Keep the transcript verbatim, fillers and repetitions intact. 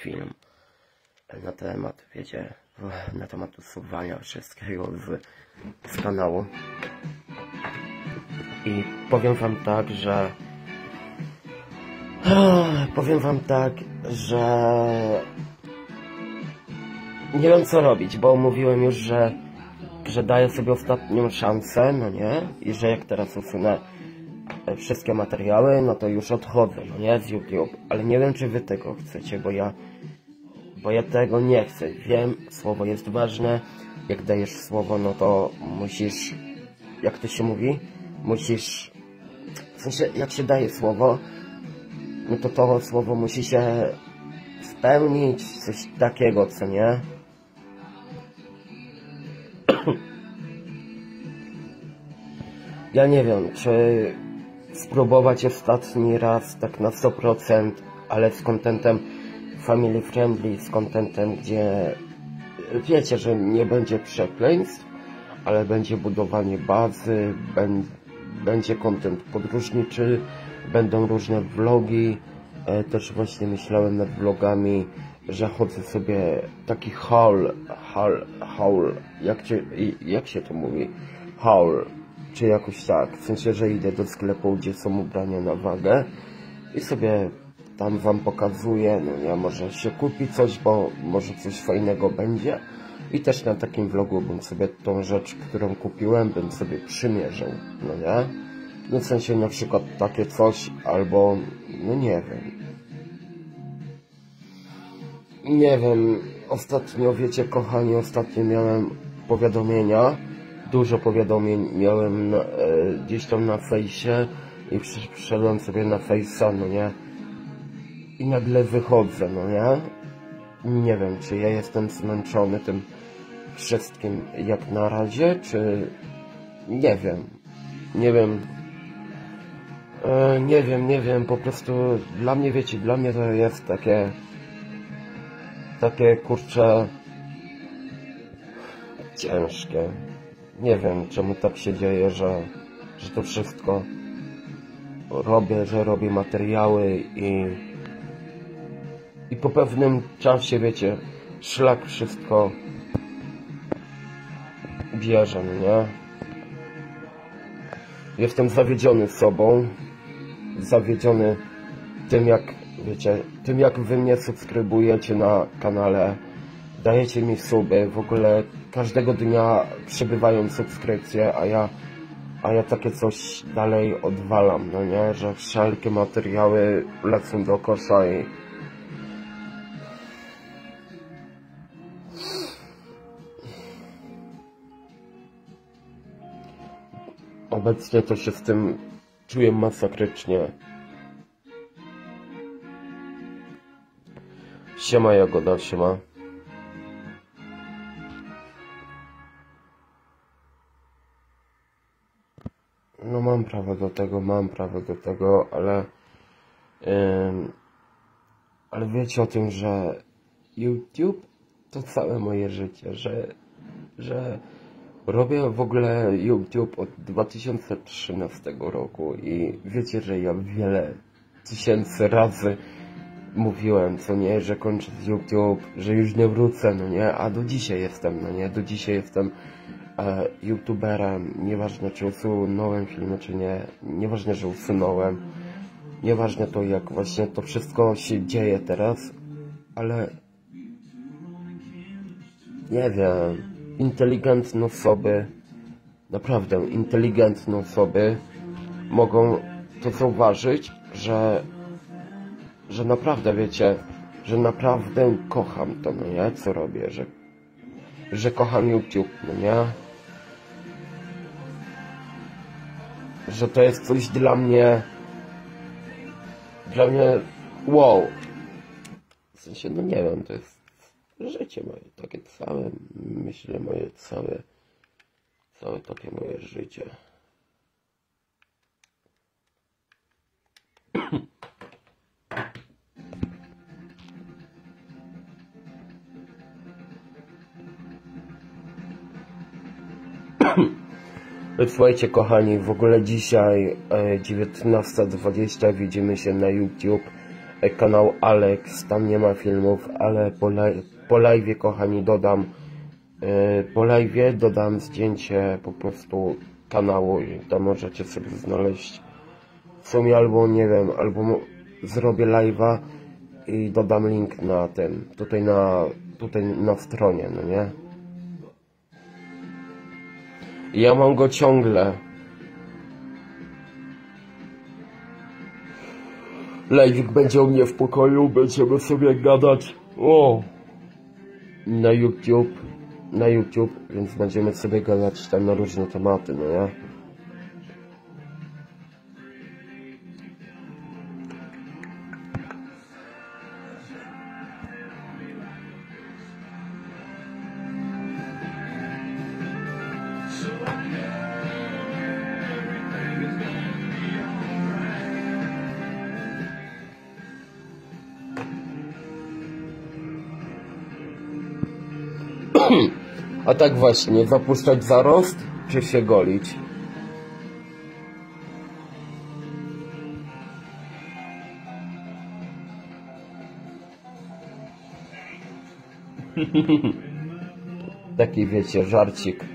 film na temat, wiecie, na temat usuwania wszystkiego z, z kanału. I powiem wam tak, że powiem wam tak, że nie wiem co robić, bo mówiłem już, że że daję sobie ostatnią szansę, no nie? I że jak teraz usunę wszystkie materiały, no to już odchodzę, no nie? Z YouTube. Ale nie wiem, czy wy tego chcecie, bo ja bo ja tego nie chcę. Wiem, słowo jest ważne. Jak dajesz słowo, no to musisz, jak to się mówi? Musisz, w sensie, jak się daje słowo, no to to słowo musi się spełnić, coś takiego, co nie? Ja nie wiem, czy spróbować ostatni raz tak na sto procent, ale z kontentem family friendly, z kontentem, gdzie wiecie, że nie będzie przekleństw, ale będzie budowanie bazy, będzie kontent podróżniczy, będą różne vlogi. Też właśnie myślałem nad vlogami, że chodzę sobie taki haul, haul, haul, jak, się, jak się to mówi? Haul. Czy jakoś tak, w sensie, że idę do sklepu, gdzie są ubrania na wagę i sobie tam wam pokazuję, no ja może się kupi coś, bo może coś fajnego będzie i też na takim vlogu bym sobie tą rzecz, którą kupiłem, bym sobie przymierzył, no nie? No w sensie na przykład takie coś, albo, no nie wiem. Nie wiem, ostatnio, wiecie kochani, ostatnio miałem powiadomienia, dużo powiadomień miałem na, e, gdzieś tam na fejsie i przyszedłem sobie na fejsa, no nie? I nagle wychodzę, no nie? Nie wiem, czy ja jestem zmęczony tym wszystkim jak na razie, czy... Nie wiem. Nie wiem. E, nie wiem, nie wiem, po prostu dla mnie, wiecie, dla mnie to jest takie... Takie, kurczę... ciężkie. Nie wiem, czemu tak się dzieje, że, że to wszystko robię, że robię materiały i, i po pewnym czasie, wiecie, szlak wszystko bierze, nie? Jestem zawiedziony sobą, zawiedziony tym, jak, wiecie, tym, jak wy mnie subskrybujecie na kanale, dajecie mi suby, w ogóle każdego dnia przybywają subskrypcje, a ja, a ja takie coś dalej odwalam, no nie, że wszelkie materiały lecą do kosza i... Obecnie to się z tym czuję masakrycznie. Siema Jagoda, siema. No mam prawo do tego, mam prawo do tego, ale... Yy, ale wiecie o tym, że YouTube to całe moje życie, że... że robię w ogóle YouTube od dwa tysiące trzynastego roku i wiecie, że ja wiele tysięcy razy mówiłem, co nie, że kończę z YouTube, że już nie wrócę, no nie, a do dzisiaj jestem, no nie, do dzisiaj jestem e, youtuberem, nieważne czy usunąłem filmy, czy nie, nieważne, że usunąłem, nieważne to, jak właśnie to wszystko się dzieje teraz, ale nie wiem, inteligentne osoby, naprawdę inteligentne osoby mogą to zauważyć, że że naprawdę, wiecie, że naprawdę kocham to, no nie, co robię, że że kocham YouTube, no nie, że to jest coś dla mnie dla mnie wow, w sensie, no nie wiem, to jest życie moje, takie całe, myślę, moje całe całe takie moje życie. Słuchajcie kochani, w ogóle dzisiaj e, dziewiętnasta dwadzieścia widzimy się na YouTube kanał Alex, tam nie ma filmów, ale po, li po live'ie, kochani, dodam yy, po live'ie dodam zdjęcie po prostu kanału i tam możecie sobie znaleźć w sumie, albo nie wiem, albo zrobię live'a i dodam link na ten, tutaj na, tutaj na stronie, no nie? Ja mam go ciągle. Live'ik będzie u mnie w pokoju, będziemy sobie gadać. O! Na YouTube, na YouTube, więc będziemy sobie gadać tam na różne tematy, no nie? A tak właśnie, zapuszczać zarost, czy się golić? Taki, wiecie, żarcik.